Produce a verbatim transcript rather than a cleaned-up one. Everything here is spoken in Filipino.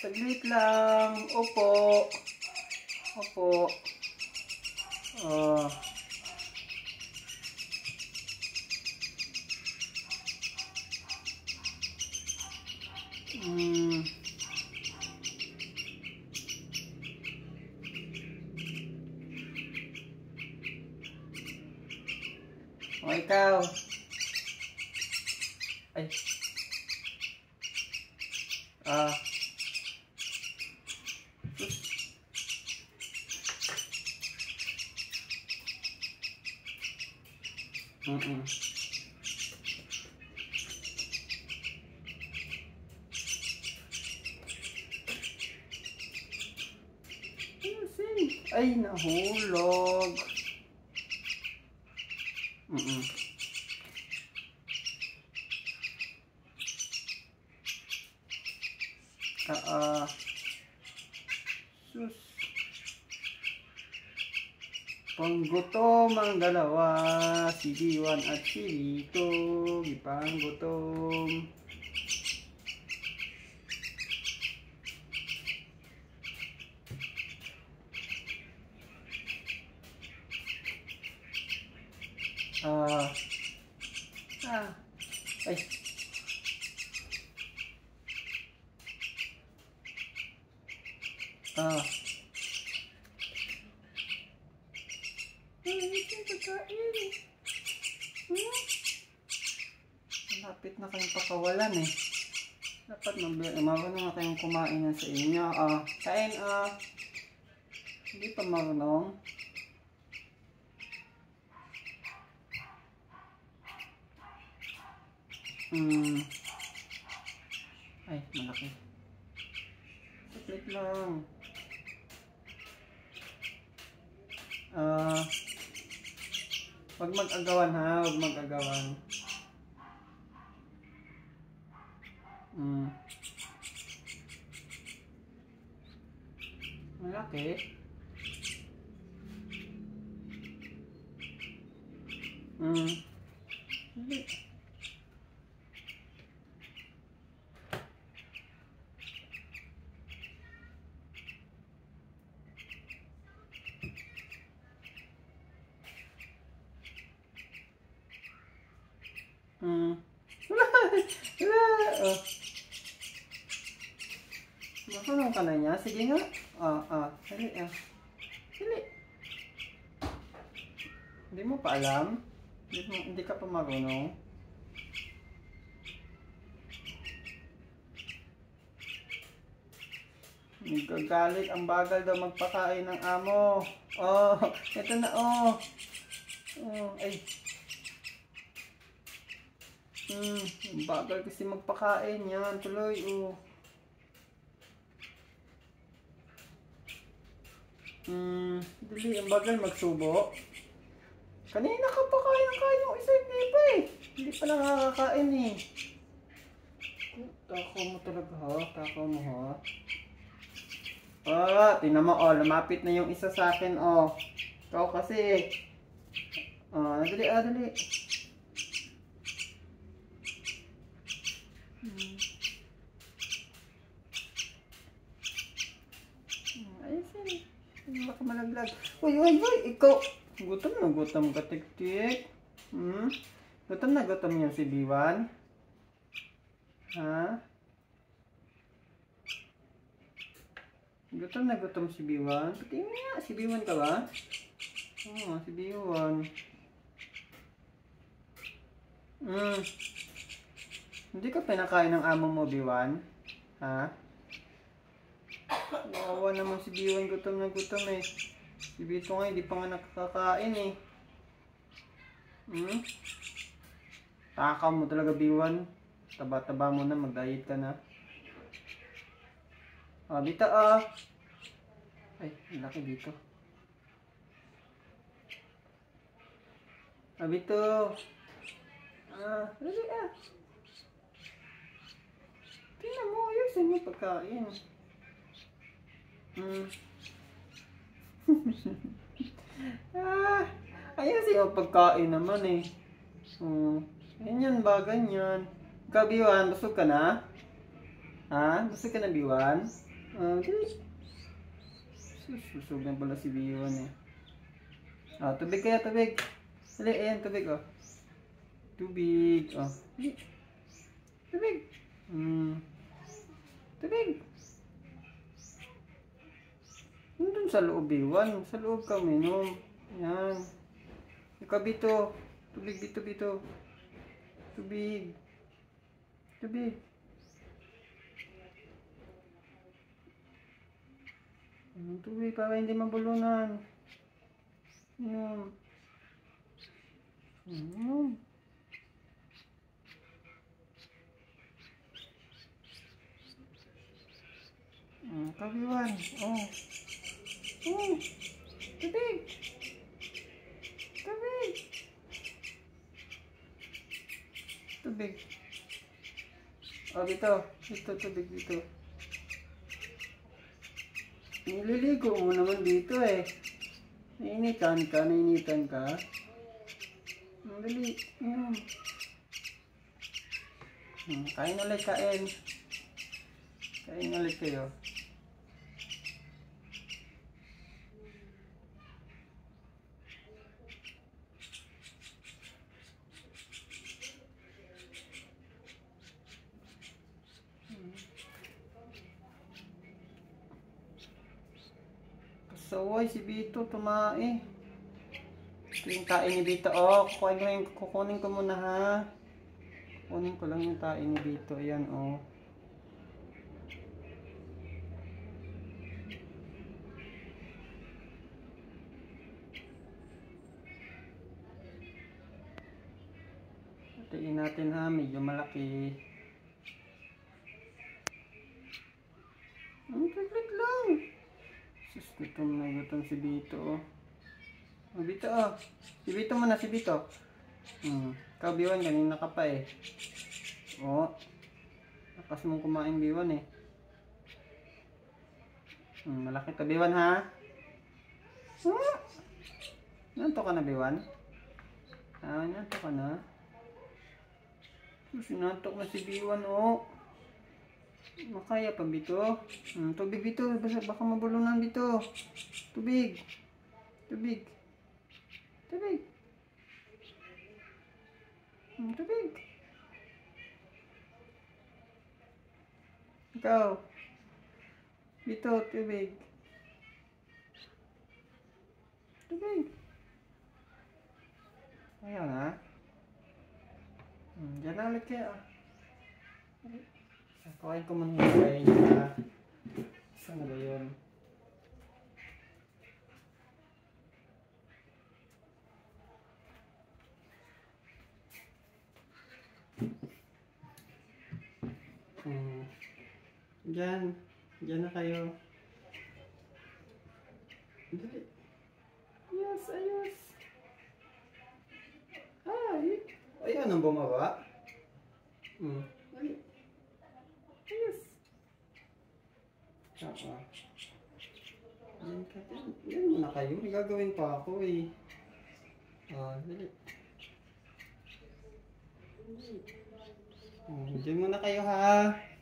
Saglit lang. Opo. Opo. Ah. Hmm. O, ikaw. Ay. Ah. Mm-mm. Ay, nahulog. Mm-mm. Ah, ah. Sus. Panggutom ang dalawa, si Diwan at si Lito. Ipanggutom. Ah. Ah. Ay. Ah. Hmm? Malapit na kayong pakawalan eh. Dapat marunong na kayong kumain na sa inyo. Ah, kain ah. Hindi pa marunong. Hmm. Ay, malaki. Saglit lang. Ah. Huwag mag-agawan ha, huwag mag-agawan. Hmm. Malaki. Hmm. Hindi. Hmm. Oh. Marunong ka na niya? Sige nga. Ah, ah. Dali ah. Dali. Hindi mo pa alam? Hindi, mo, hindi ka pa marunong? Nagagalit. Ang bagal daw magpakain ng amo. Oh, ito na oh. Oh, ay. Hmm, ang bagal kasi magpakain yan. Tuloy oh. Hmm, dali. Ang bagal magsubo. Kanina ka pa kayang-kaya yung isa yung iba eh. Hindi pa nakakakain eh. Takaw mo talaga ha. Takaw mo ha. Ah, tingnan mo oh. Lumapit na yung isa sa akin oh. Ikaw kasi. Ah, dali ah, dali. Hmm. Ayos eh. Baka malaglag. Uy, uy, uy. Ikaw. Gutom na gutom ka, tik-tik. Hmm? Gutom na gutom yan si Diwan. Ha? Gutom na gutom si Diwan. Pati nga, si Diwan ka ba? Oo, oh, si Diwan. Hmm. Hindi ka pinakain ng amo mo, Diwan? Ha? Wawa naman si Diwan, gutom na gutom eh. Si Bito nga, hindi pa nga nakakakain eh. Hmm? Takaw mo talaga, Diwan. Taba-taba mo na, mag-diet ka na. Ah, Bito ah. Ay, laki dito. Ah, Bito. Ah, dali ah. Tingnan mo, ayusin mo pagkain. Hmm. Ah, ayusin mo pagkain naman eh. Hmm. Ganyan ba, ganyan. Ikaw, Biwan, busog ka na? Ha? Busog ka na, Biwan? Ah, dali. Sus, susog na pala si Biwan eh. Ah, tubig kaya, tubig. Dali, ayan, tubig oh. Tubig. Oh. Tubig. Hmm. Tubig. Nandun sa loob, Biwan. Sa loob ka minom. Yan. Ikaw, Bito. Tubig, Bito, Bito. Tubig. Tubig. Hmm, tubig para hindi mabulunan. Yan. Yan. Hmm, kabiwan. Oh. Oh. Tubig. Tubig. Tubig. Oh, dito. Dito, tubig dito. Nililigo mo naman dito eh. Nainitan ka, nainitan ka. Ang dali. Yan. Hmm, kain ulit, kain. Kain ulit kayo. Kasaway si Bito tumae. Ito yung tae ni Bito. Oh, kukunin ko, yung, kukunin ko muna ha. Kukunin ko lang yung tae ni Bito. Ayan oh. Hatiin natin ha. Medyo malaki. Ang saglit lang. Sus, gutom na gutom si Bito oh. Oh, Bito oh. Si Bito muna, si Bito. Hmm. Ikaw, Biwan, kanina ka pa eh. Oh. Lakas mong kumain, Biwan eh. Hmm, malaki to, Biwan ha. Oh. Nanto ka na, Biwan? Ah, nanto ka na. Sinantok na si Biwan oh. Makaya pa, Bito. Hmm, tubig, Bito. Baka mabulunan, Bito. Tubig. Tubig. Tubig. Hmm, tubig. Ikaw. Bito, tubig. Tubig. Ayaw na. Hmm, dyan na ulit kaya. Kuhain ko muna yung kain niya. Saan na ba yun? Hmm. Diyan. Diyan na kayo. Dali. Ayos, ayos. Ay. Ayan ang bumaba. Hmm. Dali. Ayos. Oo. Diyan ka. Diyan. Diyan muna kayo. May gagawin pa ako eh. Ah, dali. Dali. Hmm. Diyan muna kayo ha.